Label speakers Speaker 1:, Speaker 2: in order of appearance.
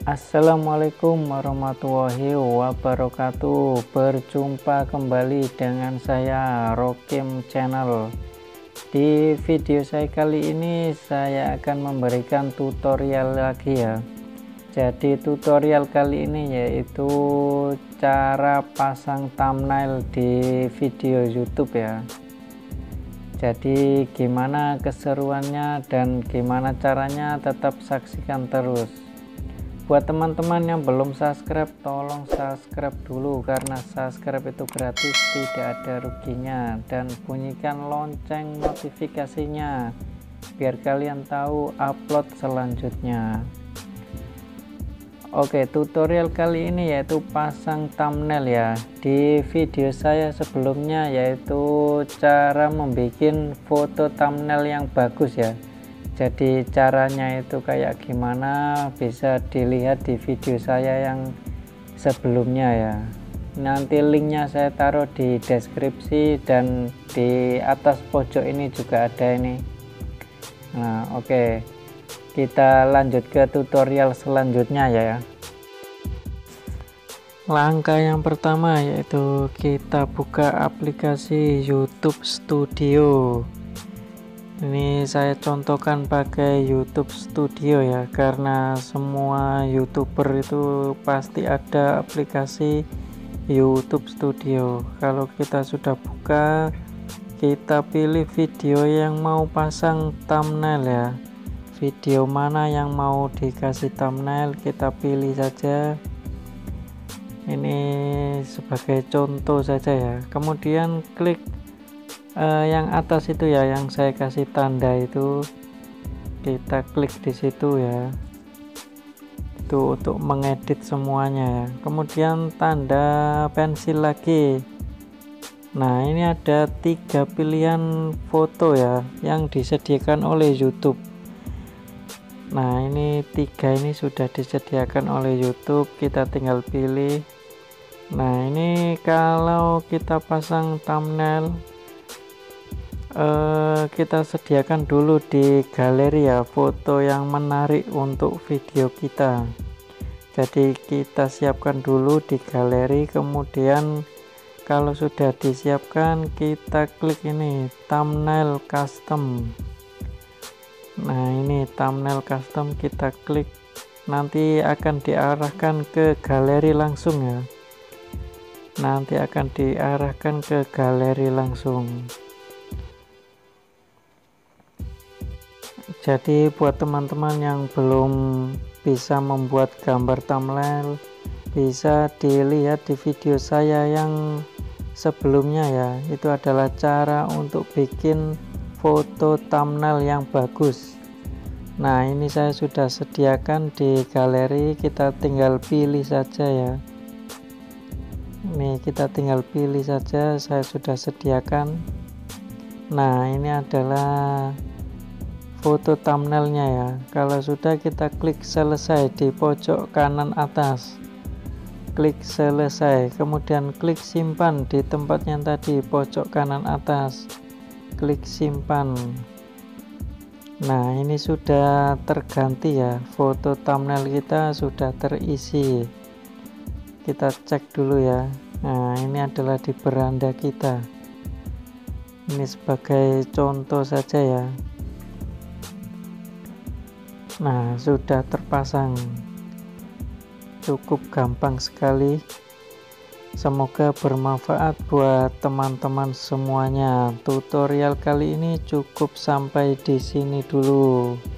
Speaker 1: Assalamualaikum warahmatullahi wabarakatuh. Berjumpa kembali dengan saya Rokim Channel. Di video saya kali ini saya akan memberikan tutorial lagi ya. Jadi tutorial kali ini yaitu cara pasang thumbnail di video YouTube ya. Jadi gimana keseruannya dan gimana caranya, tetap saksikan terus. Buat teman-teman yang belum subscribe, tolong subscribe dulu karena subscribe itu gratis, tidak ada ruginya, dan bunyikan lonceng notifikasinya biar kalian tahu upload selanjutnya. Oke, tutorial kali ini yaitu pasang thumbnail ya. Di video saya sebelumnya yaitu cara membuat foto thumbnail yang bagus ya. Jadi caranya itu kayak gimana bisa dilihat di video saya yang sebelumnya ya. Nanti linknya saya taruh di deskripsi dan di atas pojok ini juga ada ini. Nah oke, kita lanjut ke tutorial selanjutnya ya. Langkah yang pertama yaitu kita buka aplikasi YouTube Studio. Ini saya contohkan pakai YouTube Studio ya, karena semua YouTuber itu pasti ada aplikasi YouTube Studio. Kalau kita sudah buka, kita pilih video yang mau pasang thumbnail ya. Video mana yang mau dikasih thumbnail, kita pilih saja. Ini sebagai contoh saja ya. Kemudian klik yang atas itu ya, yang saya kasih tanda itu, kita klik di situ ya. Itu untuk mengedit semuanya ya. Kemudian tanda pensil lagi. Nah ini ada 3 pilihan foto ya yang disediakan oleh YouTube. Nah ini 3 ini sudah disediakan oleh YouTube, kita tinggal pilih. Nah ini kalau kita pasang thumbnail, kita sediakan dulu di galeri ya foto yang menarik untuk video kita. Jadi kita siapkan dulu di galeri, kemudian kalau sudah disiapkan kita klik ini thumbnail custom. Nah ini thumbnail custom, kita klik, nanti akan diarahkan ke galeri langsung ya. Nanti akan diarahkan ke galeri langsung. Jadi buat teman-teman yang belum bisa membuat gambar thumbnail, bisa dilihat di video saya yang sebelumnya ya. Itu adalah cara untuk bikin foto thumbnail yang bagus. Nah ini saya sudah sediakan di galeri, kita tinggal pilih saja ya. Ini kita tinggal pilih saja, saya sudah sediakan. Nah ini adalah foto thumbnailnya ya. Kalau sudah, kita klik selesai di pojok kanan atas, klik selesai, kemudian klik simpan di tempatnya tadi pojok kanan atas, klik simpan. Nah ini sudah terganti ya, foto thumbnail kita sudah terisi. Kita cek dulu ya. Nah ini adalah di beranda kita. Ini sebagai contoh saja ya. Nah sudah terpasang, cukup gampang sekali. Semoga bermanfaat buat teman-teman semuanya. Tutorial kali ini cukup sampai di sini dulu.